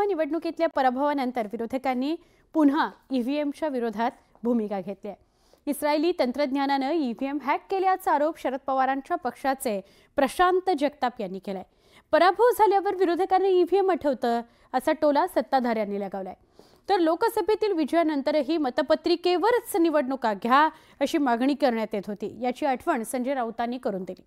विधानसभा निवडणुकीतल्या पराभवानंतर विरोधकांनी पुन्हा ईव्हीएमच्या विरोधात भूमिका घेतली आहे। इस्रायली तंत्रज्ञानाने ईव्हीएम हॅक केल्याचा आरोप शरद पवारांच्या पक्षाचे प्रशांत जगताप यांनी केलाय। पराभव झाल्यावर विरोधकांना ईव्हीएम आठवतं असा टोला सत्ताधाऱ्यांनी लगावलाय। तर लोकसभेतील विजयानंतरही मतपत्रिकेवरच निवडणुका घ्या अशी मागणी करण्यात येत होती, याची आठवण संजय राऊतांनी करून दिली।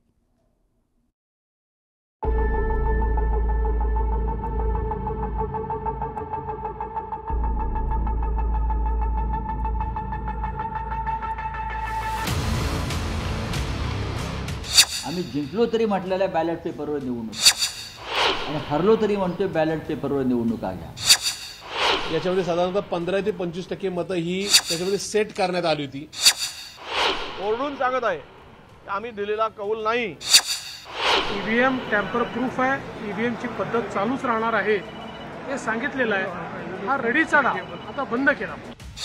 आम्ही जिंकलो तरी म्हटलेल्या बॅलेट पेपरवर निवडणूक आणि हरलो तरी म्हणतोय बॅलेट पेपरवर निवडणुका घ्या। याच्यामध्ये साधारणतः 15 ते 25% मतं ही त्याच्यामध्ये सेट करण्यात आली होती। ओरडून सांगत आहे आम्ही दिलेला कौल नाही। ईव्हीएम टॅम्पर प्रूफ आहे, ईव्हीएम ची पद्धत चालूच राहणार आहे हे सांगितलेलं आहे। हा रडीचा डाव आता बंद केला।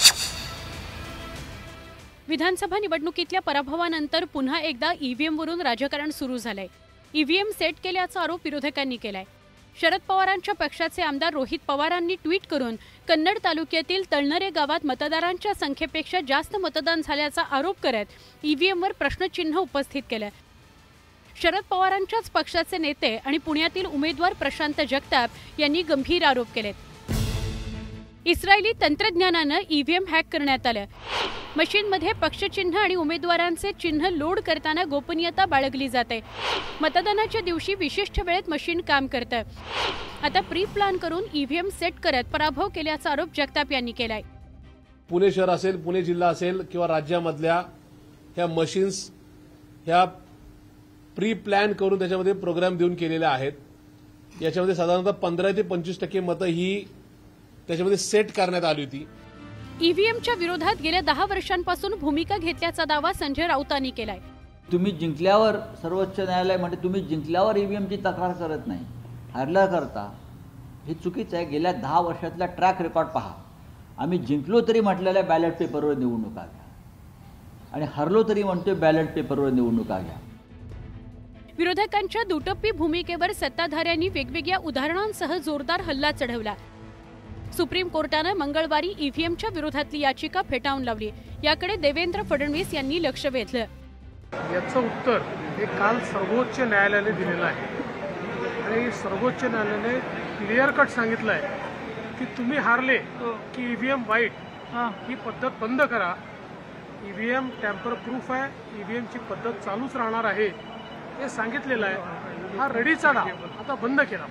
विधानसभा निवडणुकीतल्या पराभवानंतर पुन्हा एकदा ईव्हीएमवरून राजकारण सुरू झालंय। ईव्हीएम सेट केल्याचा आरोप विरोधकांनी केलाय। शरद पवारांच्या पक्षाचे आमदार रोहित पवारांनी ट्विट करून कन्नड तालुक्यातील तळनरे गावात मतदारांच्या संख्येपेक्षा जास्त मतदान झाल्याचा आरोप करत ईव्हीएमवर प्रश्नचिन्ह उपस्थित केलं। शरद पवारांच्याच पक्षाचे नेते आणि पुण्यातील उमेदवार प्रशांत जगताप यांनी गंभीर आरोप केलेत। इस्रायली तंत्रज्ञानाने ईव्हीएम हॅक करण्यात आलं। मशीनमध्ये पक्षचिन्ह आणि उमेदवारांचे चिन्ह लोड करताना गोपनीयता बाळगली जाते। मतदानाच्या दिवशी विशिष्ट वेळेत मशीन काम करतं। आता प्री प्लॅन करून ईव्हीएम सेट करत पराभव केल्याचा आरोप जगताप यांनी केलाय। पुणे शहर असेल, पुणे जिल्हा असेल किंवा राज्यामधल्या ह्या मशीन्स ह्या प्री प्लॅन करून त्याच्यामध्ये प्रोग्राम देऊन केलेल्या आहेत। याच्यामध्ये साधारणतः 15 ते 25% मतं ही त्याच्यामध्ये सेट करण्यात आली होती। ईव्हीएमच्या विरोधात गेल्या 10 वर्षांपासून भूमिका घेतल्याचा दावा संजय राऊतांनी केलाय। तुम्ही जिंकल्यावर सर्वोच्च न्यायालय म्हणते तुम्ही जिंकल्यावर ईव्हीएमची तक्रार करत नाही, हरल्या करता, हे चुकीचं आहे। गेल्या 10 वर्षातला ट्रॅक रेकॉर्ड पहा। आम्ही जिंकलो तरी म्हटलेल्या बॅलेट पेपरवर निवडणुका घ्या आणि हरलो तरी म्हणतोय बॅलेट पेपरवर निवडणुका घ्या। विरोधकांच्या दुटप्पी भूमिकेवर सत्ताधाऱ्यांनी वेगवेगळ्या उदाहरणांसह जोरदार हल्ला चढवला। सुप्रीम कोर्टाने मंगळवारी ईव्हीएमच्या विरोधातली याचिका फेटाळून लावली। याकडे देवेंद्र फडणवीस यांनी लक्ष वेधलं। याचं उत्तर हे काल सर्वोच्च न्यायालयाने दिलेलं आहे आणि सर्वोच्च न्यायालयाने क्लिअर कट सांगितलं आहे की तुम्ही हारले की ईव्हीएम वाईट, ही पद्धत बंद करा। ईव्हीएम टॅम्पर प्रूफ आहे, ईव्हीएम ची पद्धत चालूच राहणार आहे हे सांगितलेलं आहे। हा रडीचा डाव आता बंद केला।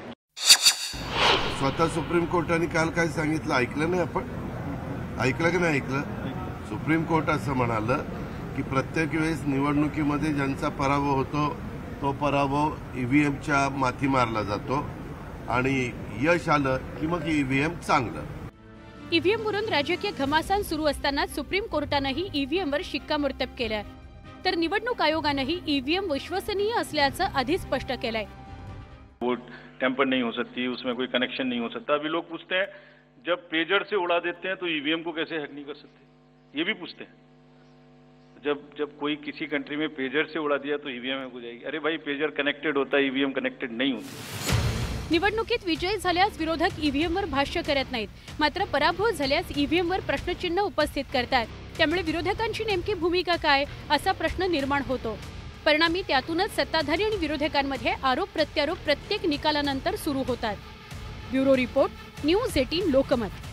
स्वतः सुप्रीम कोर्टाने काल काय सांगितलं ऐकलं नाही आपण? ऐकलं की नाही ऐकलं? सुप्रीम कोर्ट असं म्हणालं की प्रत्येक वेळेस निवडणुकीमध्ये ज्यांचा पराभव होतो तो पराभव ईव्हीएमच्या माथी मारला जातो आणि यश आलं की मग ईव्हीएम चांगलं। ईव्हीएमवरून राजकीय घमासान सुरू असताना सुप्रीम कोर्टानेही ईव्हीएमवर शिक्कामोर्तब केलं, तर निवडणूक आयोगानेही ईव्हीएम विश्वसनीय असल्याचं आधीच स्पष्ट केलंय। वोट टेम्पर नहीं हो सकती, उसमें कोई कनेक्शन नहीं हो सकता। अभी लोग पूछते हैं जब पेजर से उड़ा देते हैं तो ईवीएम को कैसे हैक नहीं कर सकते, ये भी पूछते हैं। जब कोई किसी कंट्री में पेजर से उड़ा दिया तो ईवीएम हैक हो जाएगी। अरे भाई, पेजर कनेक्टेड होता है, ईवीएम कनेक्टेड नहीं होती। निवडणुकीत विजयी झाल्यास विरोधक ईव्हीएमवर भाष्य करत नाहीत, मात्र पराभव झाल्यास ईव्हीएमवर प्रश्नचिन्ह उपस्थित करतात। त्यामुळे विरोधकांची नेमकी भूमिका काय असा प्रश्न निर्माण होतो। परिणामी त्यातूनच सत्ताधारी आणि विरोधकांमध्ये आरोप प्रत्यारोप प्रत्येक निकालानंतर सुरू होतात। Bureau report, news 18 Lokmat.